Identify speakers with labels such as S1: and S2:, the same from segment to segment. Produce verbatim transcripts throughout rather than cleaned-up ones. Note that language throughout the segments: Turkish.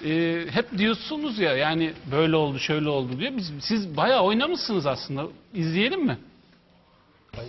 S1: e, hep diyorsunuz ya yani böyle oldu şöyle oldu diye. Biz, siz bayağı oynamışsınız aslında. İzleyelim mi? Hayır.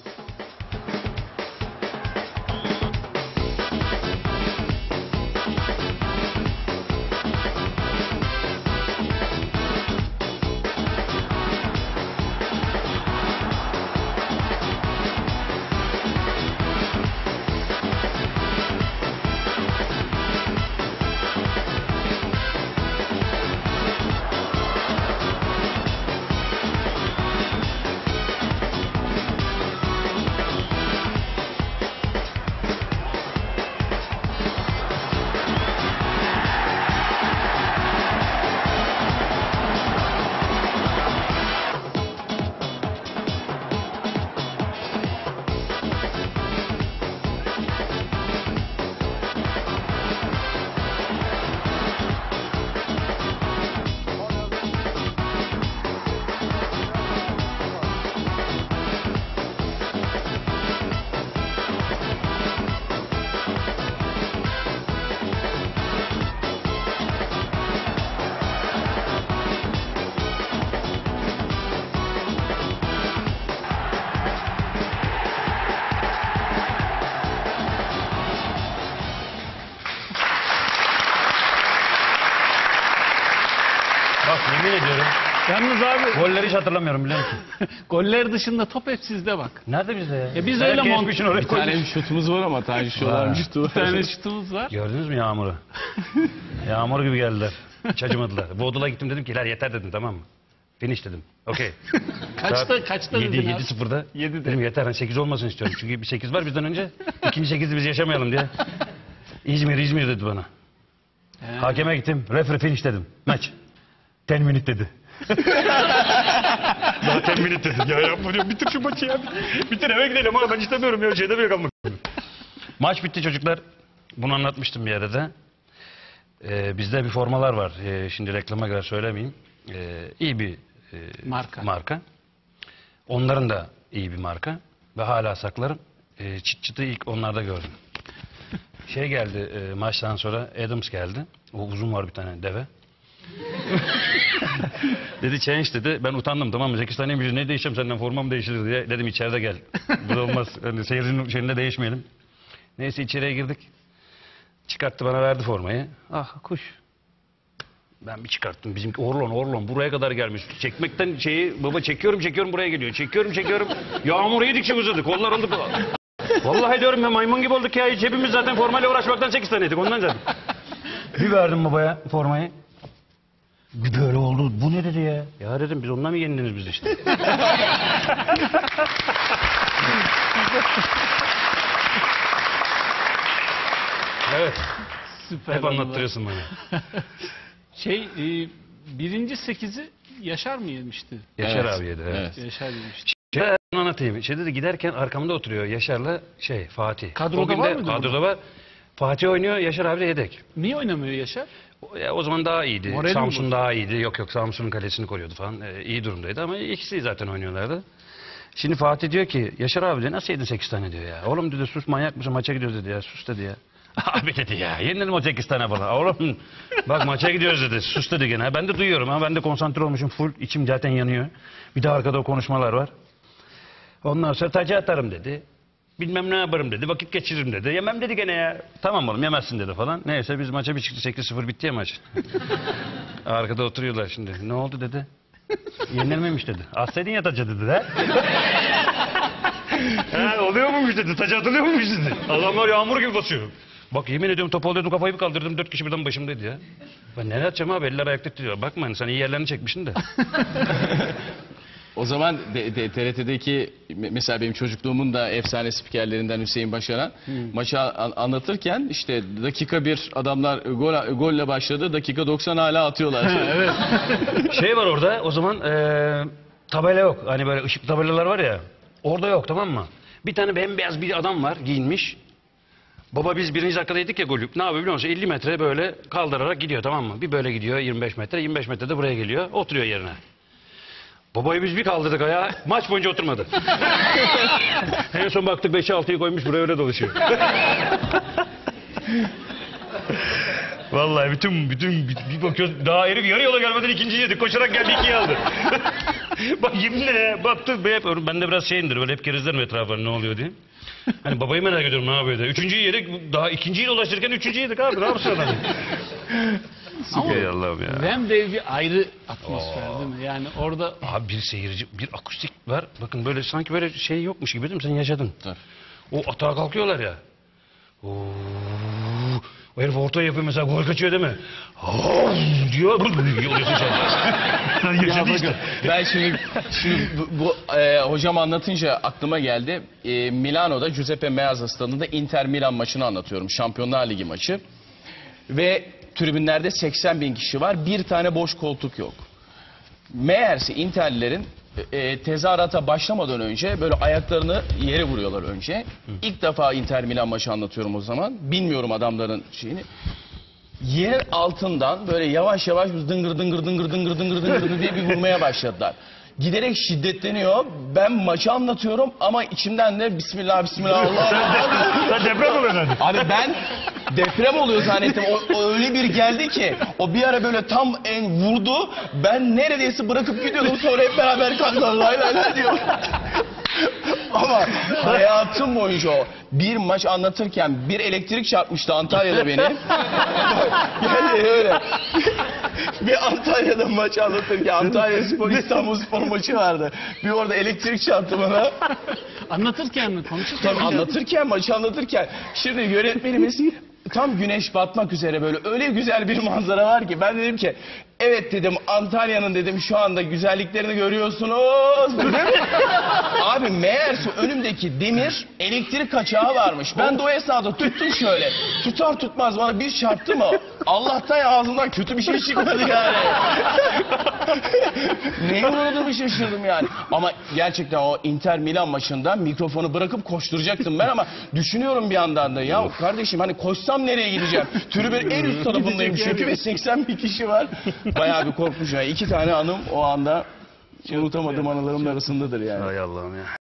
S2: Bak yemin ediyorum.
S1: Yalnız abi.
S2: Golleri hiç hatırlamıyorum biliyor musun?
S1: Goller dışında top hep sizde bak.
S2: Nerede bizde ya?
S1: E biz öyle mont.
S3: Bir tane şutumuz var ama tane şutular şutu var.
S1: Bir tane şutumuz var.
S2: Gördünüz mü Yağmur'u? Yağmur gibi geldiler. Hiç acımadılar. Bodul'a gittim dedim ki iler yeter dedim tamam mı? Finish dedim. Okey.
S1: Kaçta kaçta dedin abi?
S2: yedi sıfırda.
S1: yedide.
S2: Dedim yeter hani sekiz olmasın istiyorum. Çünkü bir sekiz var bizden önce. İkinci sekizi biz yaşamayalım diye. İzmir İzmir dedi bana.
S1: He.
S2: Hakeme gittim. Referee finish dedim. Maç. on minute dedi. Daha on minute dedi. Ya yapma diyorum. Bitir şu maçı ya. Bitir eve gidelim ama ben istemiyorum ya. Şeyde mi kalmak. Maç bitti çocuklar. Bunu anlatmıştım bir yere de. Ee, bizde bir formalar var. Ee, şimdi reklama göre söylemeyeyim. Ee, iyi bir e,
S1: Marka.
S2: marka. Onların da iyi bir marka. Ve hala saklarım. Ee, çıt çıtı ilk onlarda gördüm. Şey geldi e, maçtan sonra Adams geldi. O uzun var bir tane deve. Dedi change dedi. Ben utandım tamam mı? sekiz tane bir ne değişeceğim senden formam değişir diye. Dedim içeride gel. Bu da olmaz. Yani seyircinin şeyinde değişmeyelim. Neyse içeriye girdik. Çıkarttı bana verdi formayı. Ah kuş. Ben bir çıkarttım. Bizimki Orlon Orlon buraya kadar gelmiş. Çekmekten şeyi baba çekiyorum çekiyorum buraya geliyor. Çekiyorum çekiyorum. Yağmur yedikçe uzadı. Kollar oldu. Vallahi diyorum ya maymun gibi olduk ya. Hepimiz zaten formayla uğraşmaktan sekiz taneydik. Ondan zaten. Bir verdim babaya formayı. Bir böyle oldu. Bu ne dedi ya? Ya dedim biz onunla mı yenildiniz biz işte? Evet.
S1: Süper.
S2: Hep anlattırıyorsun bana.
S1: Şey e, birinci sekizi Yaşar mı yemişti?
S2: Yaşar
S3: Evet.
S2: abi yedi. Evet.
S3: Evet.
S1: Yaşar yemişti.
S2: Şey anlatayım. Şeyde de giderken arkamda oturuyor Yaşar'la şey Fatih.
S1: Kadroda
S2: O gün
S1: var
S2: de-
S1: mıydı
S2: Kadroda var. Fatih oynuyor, Yaşar abi de yedek.
S1: Niye oynamıyor Yaşar?
S2: O, ya, o zaman daha iyiydi.
S1: Morali mi
S2: Samsun
S1: bozuldu?
S2: daha iyiydi. Yok yok Samsun'un kalesini koruyordu falan. Ee, iyi durumdaydı ama ikisi zaten oynuyorlardı. Şimdi Fatih diyor ki Yaşar abi de nasıl yedin sekiz tane diyor ya. Oğlum dedi sus manyak mısın maça gidiyoruz dedi ya sus dedi ya. Abi dedi ya yenilelim o sekiz tane falan. Oğlum bak maça gidiyoruz dedi. Sus dedi gene. Ben de duyuyorum ama ben de konsantre olmuşum full. İçim zaten yanıyor. Bir de arkada o konuşmalar var. Ondan sonra tacı atarım dedi. Bilmem ne yaparım dedi. Vakit geçiririm dedi. Yemem dedi gene ya. Tamam oğlum yemezsin dedi falan. Neyse biz maça bir çıktı. sekiz sıfır bitti ya maç. Arkada oturuyorlar şimdi. Ne oldu dedi. Yenilmemiş dedi. Assaydın ya tacı dedi. He? He oluyor muymuş dedi. Tacı atılıyor muymuş dedi. Adamlar yağmur gibi basıyor. Bak yemin ediyorum top alıyordum kafayı bir kaldırdım. Dört kişi birden başımdaydı ya. Ben nereye atacağım abi? Eller ayakta tutuyor. Bakma hani sen iyi yerlerini çekmişsin de.
S3: O zaman de, de, T R T'deki mesela benim çocukluğumun da efsane spikerlerinden Hüseyin Başaran hmm. maçı an, anlatırken işte dakika bir adamlar gol, golle başladı dakika doksan hala atıyorlar.
S2: Evet. Şey var orada o zaman ee, tabela yok. Hani böyle ışık tabelalar var ya. Orada yok tamam mı? Bir tane bembeyaz bir adam var giyinmiş. Baba biz birinci dakikadaydık ya golü. Ne yapıyor biliyor musun? elli metre böyle kaldırarak gidiyor tamam mı? Bir böyle gidiyor yirmi beş metre. yirmi beş metrede buraya geliyor. Oturuyor yerine. Babayı biz bir kaldırdık ayağa. Maç boyunca oturmadı. En son baktık beşi altıyı koymuş buraya öyle dolaşıyor. Vallahi bütün bütün bir, bir bakıyoruz daha herif yarı yola gelmeden ikinciyi yedi. Koşarak geldi ikiyi aldı. Bak yeminle ya baktı ben, hep, ben de biraz şeyimdir böyle hep kerizlerim etrafına ne oluyor diye. Hani babayı merak ediyorum ne yapıyor diye. Üçüncüyü yedik daha ikinciyi ulaşırken üçüncüyü yedik abi ne yapsın adam?
S1: Ama
S2: Ey Allah'ım ya.
S1: Wembley bir ayrı atmosfer değil mi? Yani orada
S2: Abi bir seyirci, bir akustik var. Bakın böyle sanki böyle şey yokmuş gibi değil mi? Sen yaşadın.
S3: Dur.
S2: O atağa kalkıyorlar ya. Oo. O herif orta yapıyor mesela gol kaçıyor değil mi? Oo, diyor. Oluyorsun sen. Yaşadı işte.
S3: Ben şimdi, şimdi bu, bu e, hocam anlatınca aklıma geldi. E, Milano'da Giuseppe Meazza stadında Inter Milan maçını anlatıyorum. Şampiyonlar Ligi maçı. Ve tribünlerde seksen bin kişi var. Bir tane boş koltuk yok. Meğerse Interlilerin e, tezahürata başlamadan önce böyle ayaklarını yere vuruyorlar önce. İlk defa Inter Milan maçı anlatıyorum o zaman. Bilmiyorum adamların şeyini. Yer altından böyle yavaş yavaş dıngır dıngır dıngır dıngır dıngır dıngır diye bir vurmaya başladılar. Giderek şiddetleniyor. Ben maçı anlatıyorum ama içimden de Bismillah Bismillah Allah Allah.
S2: Sen deprem oluyor zaten.
S3: Abi ben deprem oluyor zannettim. O, o öyle bir geldi ki o bir ara böyle tam en vurdu. Ben neredeyse bırakıp gidiyordum sonra hep beraber kalktılar. Lay lay lay diyor. Ama hayatım boyunca o bir maç anlatırken bir elektrik çarpmıştı Antalya'da beni. Yani öyle. Bir Antalya'da maç anlatırken Antalya Spor İstanbul Spor maçı vardı. Bir orada elektrik çarptı bana.
S1: anlatırken mi konuşurken
S3: Tabii
S1: mi?
S3: anlatırken maçı anlatırken şimdi yönetmenimiz tam güneş batmak üzere böyle öyle güzel bir manzara var ki ben dedim ki evet dedim Antalya'nın dedim şu anda güzelliklerini görüyorsunuz dedim. Abi meğerse önümdeki demir elektrik kaçağı varmış. Ben de o esnada tuttum şöyle. Tutar tutmaz bana bir çarptı mı? Allah'tan ağzımdan kötü bir şey çıkmadı yani. Neye uğradığımı şaşırdım yani. Ama gerçekten o Inter Milan maçında mikrofonu bırakıp koşturacaktım ben ama düşünüyorum bir yandan da ya kardeşim hani koşsam nereye gideceğim? Tribünün en üst tarafındayım çünkü ve seksen bin kişi var. Bayağı bir korkmuşum. Yani. İki tane anım o anda unutamadığım anılarımın arasındadır yani.
S2: Hay Allah'ım ya.